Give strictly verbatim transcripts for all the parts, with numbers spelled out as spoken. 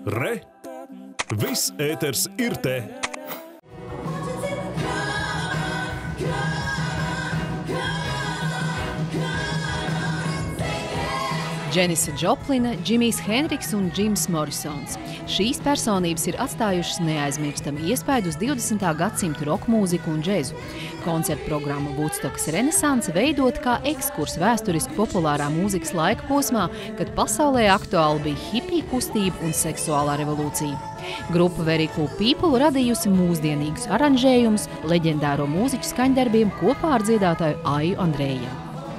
Re! Viss ēters ir te! Dženisa Džoplina, Džimijs Hendriks un Džims Morisons. Šīs personības ir atstājušas neaizmirstam iespaidu uz divdesmitā gadsimta roka mūziku un džezu. Koncerta programma Woodstockas renesanse veidot kā ekskurs vēsturiski populārā mūzikas laika posmā, kad pasaulē aktuāli bija hipiju kustība un seksuālā revolūcija. Grupa Very Cool People radījusi mūsdienīgus aranžējumus leģendāro mūziķu skaņdarbiem kopā ar dziedātāju Aju Andreju.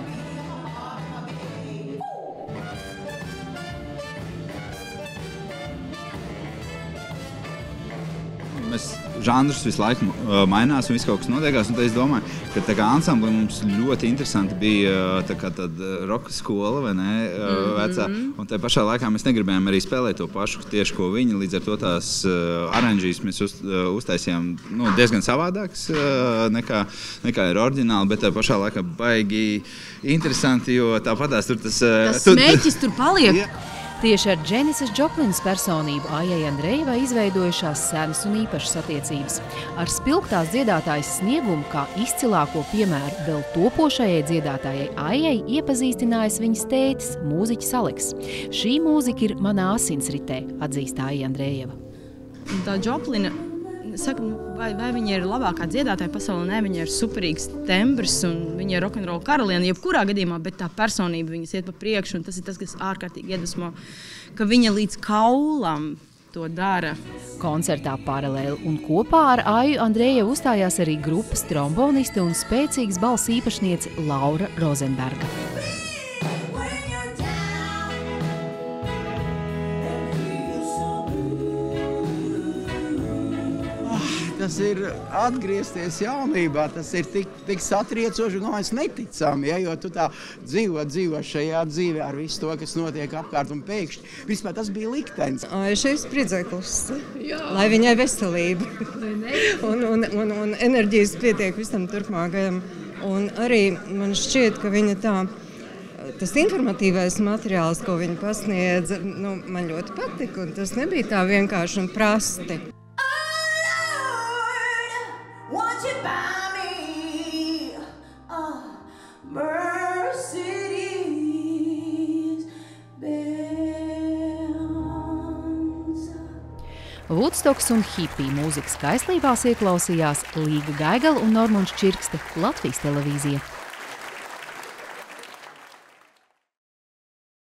Mēs žanrus visu laiku mainās un viss kaut kas notiekās, un tad es domāju, ka tā kā ansambli mums ļoti interesanti bija tā kā tāda roka skola, vai ne, vecā, un tā pašā laikā mēs negribējām arī spēlēt to pašu tieši, ko viņi, līdz ar to tās aranžīs mēs uz, uztaisījām nu, diezgan savādāks nekā, nekā ir oriģināli, bet tā pašā laikā baigi interesanti, jo tāpatās tur tas... Tas smēķis tur paliek. Ja. Tieši ar Dženisas Džoplinas personību Ajai Andrejevai izveidojušās senas un īpašas attiecības. Ar spilgtās dziedātājas sniegumu kā izcilāko piemēru vēl topošajai dziedātājai Ajai iepazīstinājis viņas tētis, mūziķis Aleks. Šī mūzika ir manā asinsritē, atzīst Aija Andrejeva. Tā Džoplina, saka, vai, vai viņa ir labākā dziedātāja pasaulē, ne, viņa ir superīgs tembrs un viņa ir rokenrola karaliene, jebkurā gadījumā, bet tā personība viņas iet pa priekšu, un tas ir tas, kas ārkārtīgi iedvesmo, ka viņa līdz kaulam to dara. Koncertā paralēli un kopā ar Aju Andrejevu uzstājās arī grupas tromboniste un spēcīgas balss īpašniece Laura Rozenberga. Tas ir atgriezties jaunībā, tas ir tik, tik satriecoši, un es neticami, ja, jo tu tā dzīvo, dzīvo šajā dzīvē ar visu to, kas notiek apkārt un pēkšņi. Vispār tas bija liktenis. Šis priecēklis, lai viņai veselība un, un, un, un enerģijas pietiek visam turpmākajam. Un arī man šķiet, ka viņa tā, tas informatīvais materiāls, ko viņa pasniedza, nu, man ļoti patika, un tas nebija tā vienkārši un prasti. Won't you buy me a Mercedes Benz? Woodstocks un hipiju mūzikas kaislībās ieklausījās Līga Gaigala un Normunds Čirkste Latvijas televīzija.